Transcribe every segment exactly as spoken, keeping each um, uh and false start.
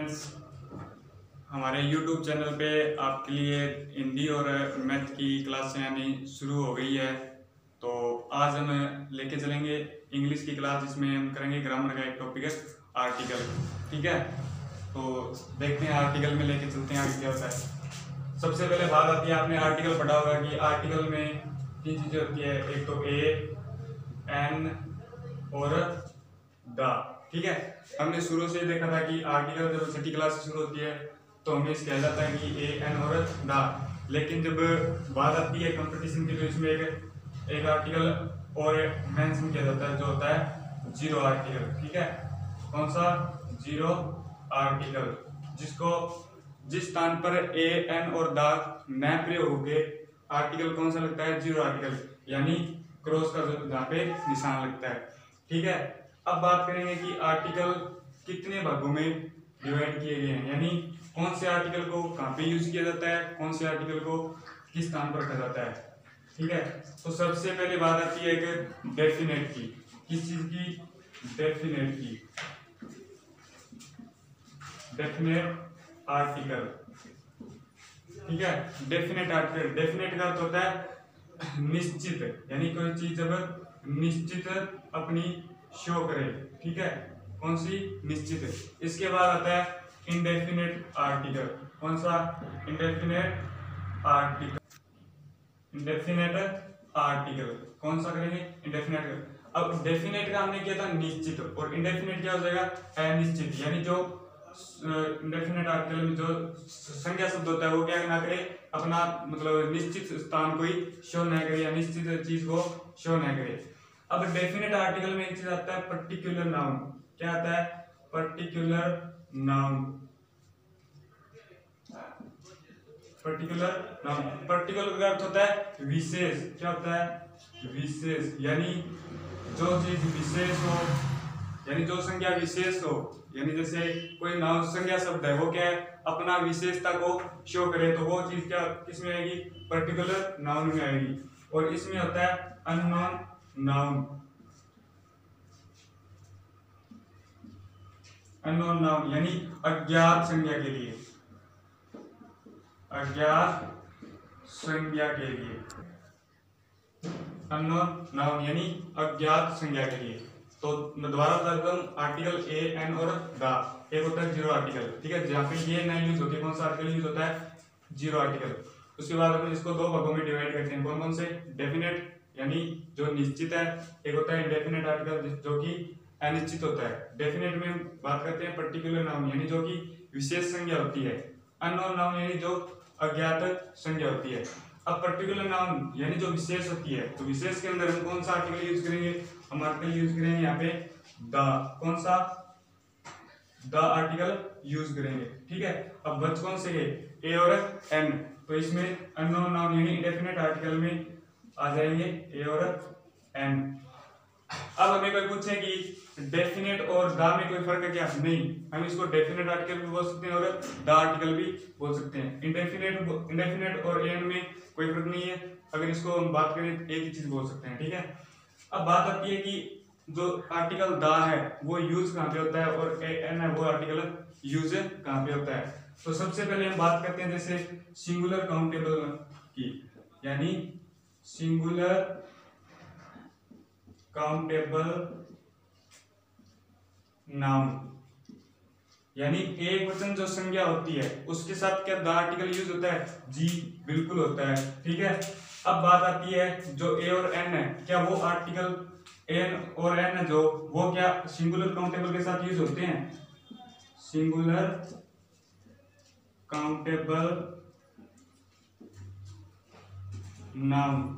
Friends, हमारे YouTube channel पे आपके लिए हिंदी और मैथ की क्लासें आनी शुरू हो गई है। तो आज हम लेके चलेंगे इंग्लिश की क्लास, जिसमें हम करेंगे ग्रामर का एक टॉपिक है आर्टिकल। ठीक है, तो देखते हैं आर्टिकल में लेके चलते हैं आगे क्या होता है। सबसे पहले बात आती है, आपने आर्टिकल पढ़ा होगा कि आर्टिकल में तीन चीजें होती है, एक तो ए, एन और द। ठीक है, हमने शुरू से देखा था कि आर्टिकल जब छठी क्लास से शुरू होती है तो हमें इस कहा जाता है कि ए, एन और द। लेकिन जब बात आती है कंपटीशन की तो इसमें एक एक आर्टिकल और मेंशन किया जाता है, जो होता है जीरो आर्टिकल। ठीक है, कौन सा? जीरो आर्टिकल, जिसको जिस स्थान पर ए, एन और द न प्रयोग होके आर्टिकल कौन सा लगता है? जीरो आर्टिकल, यानी क्रॉस का जो जहाँ पे निशान लगता है। ठीक है, अब बात करेंगे कि आर्टिकल कितने भागों में डिवाइड किए गए हैं, यानी कौन से आर्टिकल को कहाँ पे यूज किया जाता है, कौन से आर्टिकल को किस स्थान पर रखा जाता है। ठीक है, तो सबसे पहले बात आती है एक डेफिनेट की। किस चीज की? डेफिनेट की, डेफिनेट आर्टिकल। ठीक है, डेफिनेट आर्टिकल, डेफिनेट का अर्थ होता है निश्चित, यानी कोई चीज जब निश्चित अपनी शो करे। ठीक है, कौन सी? निश्चित। इसके बाद आता है इंडेफिनेट आर्टिकल। कौन सा? Indefinite article, indefinite article. कौन सा करेंगे? इंडेफिनेट। अब डेफिनेट का हमने किया था निश्चित, और इंडेफिनेट क्या हो जाएगा? अनिश्चित। यानी जो इंडेफिनेट आर्टिकल में जो संज्ञा शब्द होता है वो क्या ना करे, अपना मतलब निश्चित स्थान कोई शो न करे या निश्चित चीज को शो न करे। अब डेफिनेट आर्टिकल में एक चीज आता है पर्टिकुलर नाउन। क्या आता है? Particular noun, particular noun. Particular का अर्थ होता है विशेष। क्या होता है? विशेष, यानी जो चीज विशेष हो, यानी जो संज्ञा विशेष हो, यानी जैसे कोई नाउन संज्ञा शब्द है, वो क्या है? अपना विशेषता को शो करे, तो वो चीज क्या किस में आएगी? पर्टिकुलर नाउन में आएगी। और इसमें होता है अननोन नाउन, अननोन नाउन यानी अज्ञात संज्ञा के लिए, अज्ञात संज्ञा के लिए अननोन नाउन यानी अज्ञात संज्ञा के लिए। तो दोबारा बता देता हूं, आर्टिकल ए, एन और द। एक होता है जीरो आर्टिकल। ठीक है, जहाँ पे ये नहीं यूज होती है, कौन सा आर्टिकल यूज होता है? Zero article. उसके बाद अपन इसको दो भागों में डिवाइड करते हैं। कौन कौन से? डेफिनेट यानी जो निश्चित है, एक होता है इंडेफिनेट आर्टिकल जो कि अनिश्चित होता है। डेफिनेट में बात करते हैं पर्टिकुलर नाउन, यानी जो कि विशेष संज्ञा होती है। अननोन नाउन यानी जो अज्ञात संज्ञा होती है। अब पर्टिकुलर नाउन यानी जो विशेष होती है, तो विशेष के अंदर हम कौन सा आर्टिकल यूज करेंगे? हम आर्टिकल यूज करेंगे यहाँ पे द। कौन सा? द आर्टिकल यूज करेंगे। ठीक है, अब बच कौन से गए? ए और एन। तो इसमें अननोन नाउन यानी इंडेफिनेट आर्टिकल में आ जाएंगे ए और एन। अब हमें कोई पूछे कि डेफिनेट और द में कोई फर्क है क्या? नहीं, हम इसको डेफिनेट आर्टिकल भी बोल सकते हैं और द आर्टिकल भी बोल सकते हैं। इंडेफिनेट इंडेफिनेट और एन में कोई फर्क नहीं है, अगर इसको हम बात करें एक ही चीज बोल सकते हैं। ठीक है, अब बात आती है कि जो आर्टिकल द है वो यूज कहाँ पे होता है और एन है वो आर्टिकल यूज कहाँ पे होता है। तो सबसे पहले हम बात करते हैं जैसे सिंगुलर काउंटेबल की, यानी सिंगुलर काउंटेबल नाउन, यानी एक वचन जो संज्ञा होती है उसके साथ क्या द आर्टिकल यूज होता है? जी बिल्कुल होता है। ठीक है, अब बात आती है जो ए और एन है, क्या वो आर्टिकल एन और एन है जो वो क्या सिंगुलर काउंटेबल के साथ यूज होते हैं? Singular countable noun.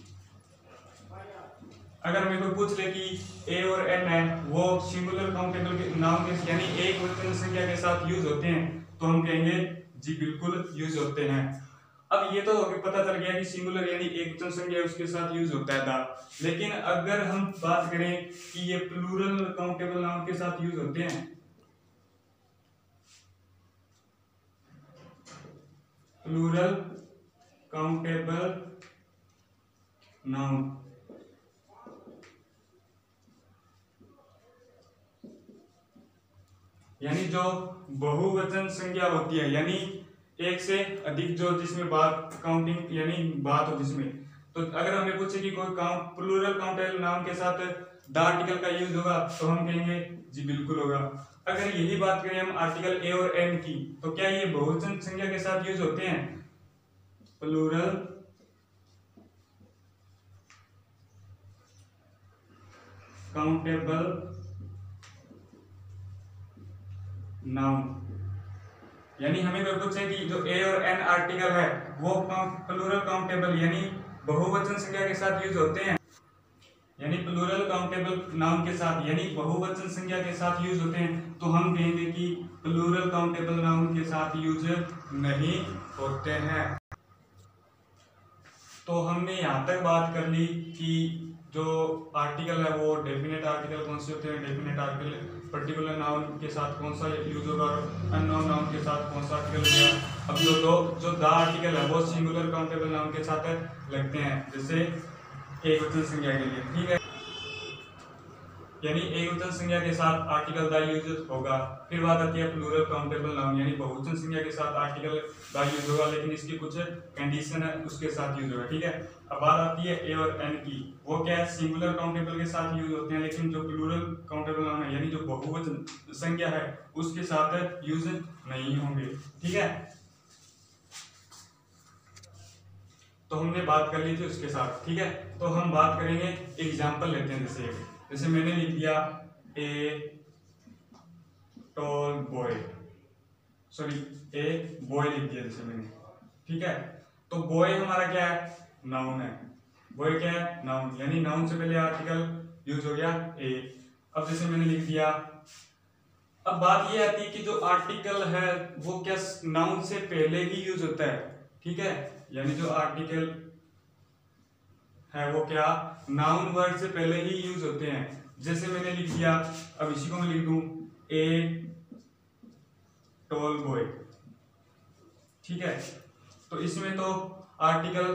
अगर हमें कोई पूछ ले कि ए और एन है वो सिंगुलर काउंटेबल के नाउन के यानी एक वचन संख्या के साथ यूज होते हैं, तो हम कहेंगे जी बिल्कुल यूज होते हैं। अब ये तो पता चल गया कि सिंगुलर यानी एक वचन संख्या उसके साथ यूज होता है द। लेकिन अगर हम बात करें कि ये प्लूरल काउंटेबल नाउन के साथ यूज होते हैं, प्लूरल काउंटेबल नाउन, यानी जो बहुवचन संख्या होती है, यानी एक से अधिक जो जिसमें बात काउंटिंग यानी बात हो जिसमें, तो अगर हमें पूछे कि कोई काउंट प्लूरल काउंटेबल नाउन के साथ द आर्टिकल का यूज होगा तो हम कहेंगे जी बिल्कुल होगा। अगर यही बात करें हम आर्टिकल ए और एन की, तो क्या ये बहुवचन संख्या के साथ यूज होते हैं? प्लूरल काउंटेबल नाउन, यानी हमें अगर पूछे कि जो ए और एन आर्टिकल है वो प्लूरल काउंटेबल यानी बहुवचन संख्या के साथ यूज होते हैं, यानी प्लूरल काउंटेबल नाउन के साथ यानी बहुवचन संख्या के साथ यूज होते हैं, तो हम कहेंगे कि प्लूरल काउंटेबल नाउन के साथ यूज नहीं होते हैं। तो हमने यहाँ तक बात कर ली कि जो आर्टिकल है वो डेफिनेट आर्टिकल कौन से होते हैं, डेफिनेट आर्टिकल पर्टिकुलर नाउन के साथ कौन सा यूज होगा और अननोन नाउन के साथ कौन सा आर्टिकल होगा। अब जो दो जो द आर्टिकल है वो सिंगुलर काउंटेबल नाउन के साथ लगते हैं, जैसे एक वचन संज्ञा के लिए, ठीक है, यानी एक वचन संज्ञा के साथ आर्टिकल द यूज होगा। फिर बात आती है प्लूरल काउंटेबल नाउन, यानी बहुवचन संज्ञा के साथ आर्टिकल द यूज होगा, लेकिन इसकी कुछ कंडीशन है उसके साथ यूज होगा, ठीक है। अब बात आती है ए और एन की, वो क्या है सिंगुलर काउंटेबल के साथ यूज होते हैं, लेकिन जो प्लूरल काउंटेबल नाउन है यानी जो बहुवचन संज्ञा है उसके साथ यूज नहीं होंगे, ठीक है। तो हमने बात कर ली थी उसके साथ, ठीक है। तो हम बात करेंगे एग्जाम्पल लेते हैं, जैसे जैसे मैंने लिख दिया a tall boy, sorry a boy लिख दिया जैसे मैंने, ठीक है। तो बॉय हमारा क्या है, नाउन है, बॉय क्या है, नाउन, यानी नाउन से पहले आर्टिकल यूज हो गया ए। अब जैसे मैंने लिख दिया, अब बात ये आती है कि जो आर्टिकल है वो क्या नाउन से पहले ही यूज होता है, ठीक है, यानी जो आर्टिकल है वो क्या नाउन वर्ड से पहले ही यूज होते हैं। जैसे मैंने लिख दिया, अब इसी को मैं लिख दूं ए टॉल बॉय, ठीक है। तो इसमें तो आर्टिकल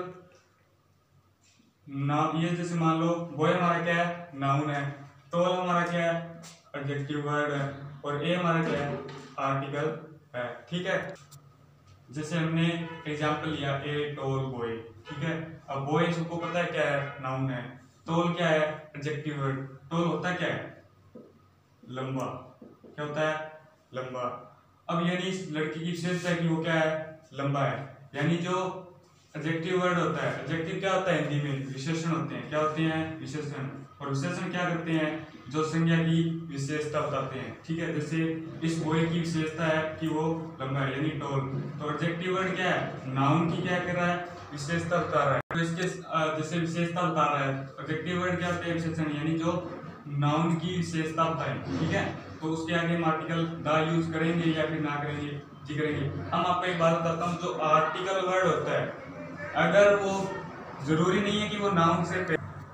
ना ये जैसे मान लो बॉय हमारा क्या है, नाउन है, टॉल हमारा क्या है, एडजेक्टिव वर्ड है, और ए हमारा क्या है, आर्टिकल है, ठीक है। जैसे हमने एग्जांपल लिया ए टॉल बॉय, ठीक है। अब बॉय सबको पता है क्या है, नाउन है, टॉल क्या है, एडजेक्टिव वर्ड, टॉल होता है क्या है, लंबा, क्या होता है, लंबा। अब यानी इस लड़की की विशेषता है कि वो क्या है, लंबा है, यानी जो एडजेक्टिव वर्ड होता है, एडजेक्टिव क्या होता है हिंदी में, विशेषण होते हैं, क्या होते हैं, विशेषण, और विशेषण क्या करते हैं, जो संज्ञा की विशेषता बताते हैं, ठीक है। जैसे इस बॉय की विशेषता है कि वो लंबा है यानी टॉल, तो एडजेक्टिव वर्ड क्या है, नाउन की क्या कर रहा है, विशेषता बता रहा है, तो इसके जैसे विशेषता बता रहा है, एडजेक्टिव वर्ड क्या होते हैं, विशेषण, यानी जो नाउन की विशेषता बताएं, ठीक है। तो उसके आगे हम आर्टिकल द यूज करेंगे या फिर ना करेंगे, जी करेंगे। हम आपको एक बात बताता हूँ, जो आर्टिकल वर्ड होता है अगर वो जरूरी नहीं है कि वो नाउन से,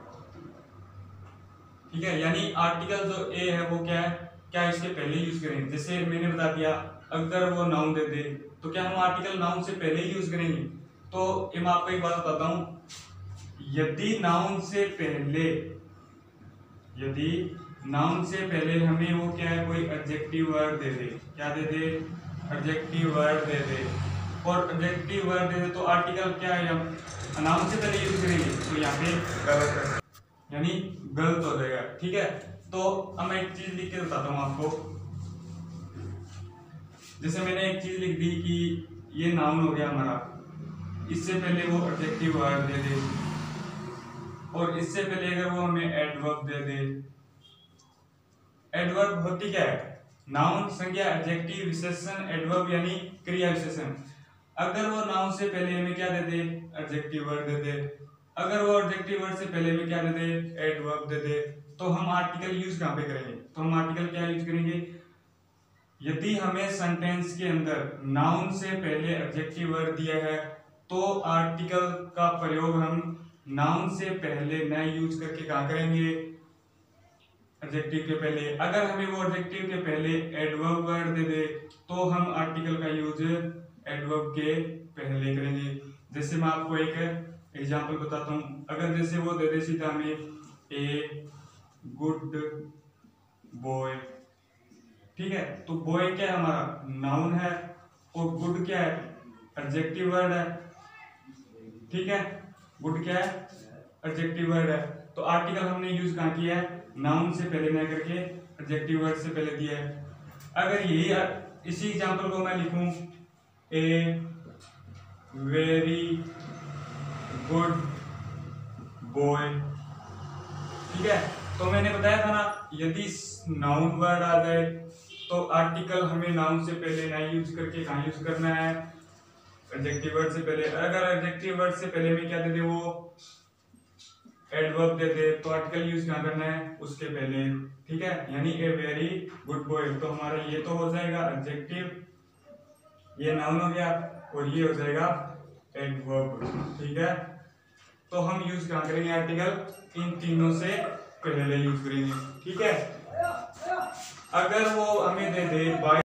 ठीक है, यानी आर्टिकल जो ए है वो क्या है, क्या इसके पहले यूज करेंगे। जैसे मैंने बता दिया अगर वो नाउन दे दे तो क्या हम आर्टिकल नाउन से पहले ही यूज करेंगे। तो मैं आपको एक बात बताता हूँ, यदि नाउन से पहले यदि नाउन से पहले हमें वो क्या है कोई एडजेक्टिव वर्ड दे दे, क्या दे दे, एडजेक्टिव वर्ड दे दे, और एडजेक्टिव वर्ड दे दे तो आर्टिकल क्या है हम नाउन से पहले यूज करेंगे, तो यहाँ पे गलत है, यानी गलत हो जाएगा, ठीक है। तो अब मैं एक चीज लिख के बताता हूँ आपको, जैसे मैंने एक चीज लिख दी कि ये नाउन हो गया हमारा, इससे पहले वो एडजेक्टिव वर्ड दे दे, और इससे पहले अगर वो हमें एडवर्ब दे दे। एडवर्ब होती क्या है, नाउन, संज्ञा, एडजेक्टिव, विशेषण, एडवर्ब यानी क्रिया विशेषण। अगर वो नाउन से पहले हमें क्या दे दे, एडजेक्टिव वर्ड दे दे, अगर वो एडजेक्टिव वर्ड से पहले हमें क्या दे दे, एडवर्ब दे दे, तो हम आर्टिकल यूज कहाँ पे करेंगे, तो हम आर्टिकल क्या यूज करेंगे, यदि हमें सेंटेंस के अंदर नाउन से पहले एडजेक्टिव वर्ड दिया है तो आर्टिकल का प्रयोग हम नाउन से पहले न यूज करके कहाँ करेंगे, एडजेक्टिव के पहले। अगर हमें वो एडजेक्टिव के पहले एडवर्ब वर्ड दे दे तो हम आर्टिकल का यूज एडवर्ब के पहले करेंगे। जैसे मैं आपको एक एग्जांपल बताता हूँ, अगर जैसे वो दे दे सीधा हमें ए गुड बॉय, ठीक है। तो बॉय क्या है हमारा नाउन है और गुड क्या है एडजेक्टिव वर्ड है, ठीक है। गुड क्या है एडजेक्टिव वर्ड है। तो आर्टिकल हमने यूज कहाँ किया है नाउन से पहले ना करके एडजेक्टिव वर्ड से पहले दिया है। अगर यही इसी एग्जांपल को मैं लिखूं ए वेरी गुड बॉय, ठीक है। तो मैंने बताया था ना यदि नाउन वर्ड आ जाए तो आर्टिकल हमें नाउन से पहले ना यूज करके कहाँ यूज करना है एडजेक्टिव वर्ड से पहले। अगर एडजेक्टिव वर्ड से पहले में क्या दे दे वो एडवर्ब दे दे तो आर्टिकल यूज कहाँ करना है उसके पहले, ठीक है। यानी ए वेरी गुड बॉय तो हमारा ये तो हो जाएगा एडजेक्टिव, ये नाउन हो गया और ये हो जाएगा एडवर्ब, ठीक है। तो हम यूज कहाँ करेंगे आर्टिकल इन तीनों से पहले यूज करेंगे, ठीक है। अगर वो हमें दे दे बाय